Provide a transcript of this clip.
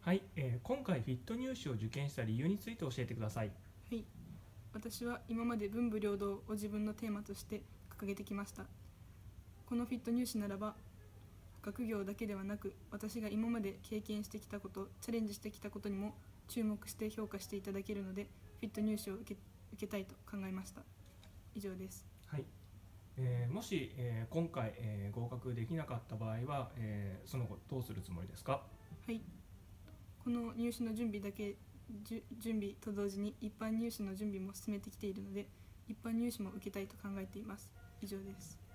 はい、今回フィット入試を受験した理由について教えてください。 はい、私は今まで文武両道を自分のテーマとして掲げてきました。このフィット入試ならば、学業だけではなく、私が今まで経験してきたこと、チャレンジしてきたことにも注目して評価していただけるので、フィット入試を受けたいと考えました。以上です。 はい、もし、今回、合格できなかった場合は、その後どうするつもりですか？ はい、この入試の準備と同時に一般入試の準備も進めてきているので、一般入試も受けたいと考えています。以上です。